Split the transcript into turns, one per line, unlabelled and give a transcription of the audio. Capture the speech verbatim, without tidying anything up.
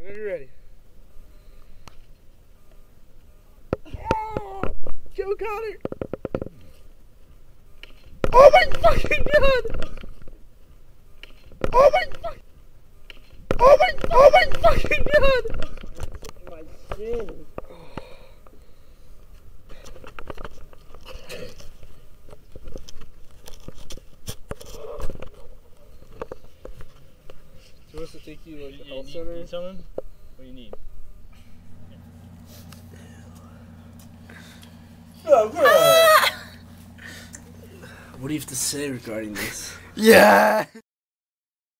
Whenever you're ready. Oh, Joe Connor. Oh my fucking god! Oh my fuck! Oh my! Oh my fucking god!
My shin.
Do you want us to take you to like, the
You
health
need,
center?
need something? What do you need?
What do you have to say regarding this?
Yeah.